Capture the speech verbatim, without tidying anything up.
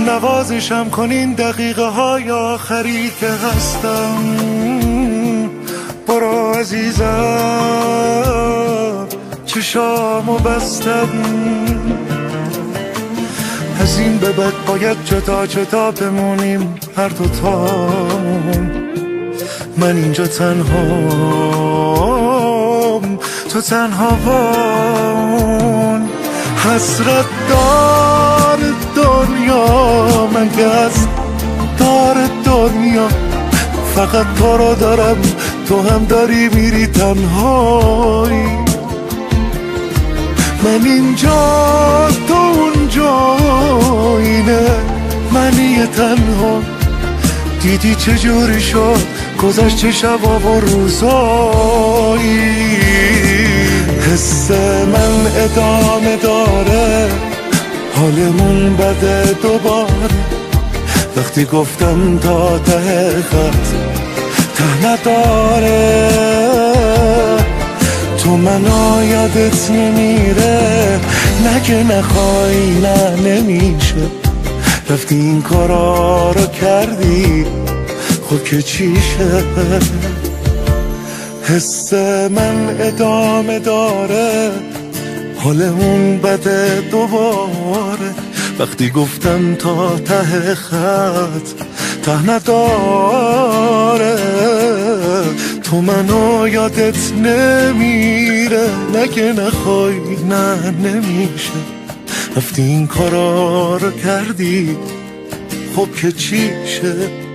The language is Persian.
نوازشم کن این دقیقه های آخری که هستم. برو عزیزم چشامو بستم، از این به بعد باید جدا جدا بمونیم هر دو تامون. من اینجا تنهام، تو تنها بمون. حسرت دار دنیا، من گز دار دنیا، فقط تو رو دارم، تو هم داری میری تنهایی. من اینجا تو اونجا، اینه منی تنها. دیدی چجوری شد گذشت چه شبا و روزایی. حس من ادامه داره، حالمون بده دوباره. وقتی گفتم تا ته خط ته نداره، تو منو یادت نمیره. نگه نخوای نه نمیشه، رفتی این کارا رو کردی، خب که چیشه. حس من ادامه داره، حالمون بده دوباره. وقتی گفتم تا ته خط ته نداره، تو منو یادت نمیره. نگه نخوای نه نمیشه، رفتی این کارا رو کردی، خب که چیشه.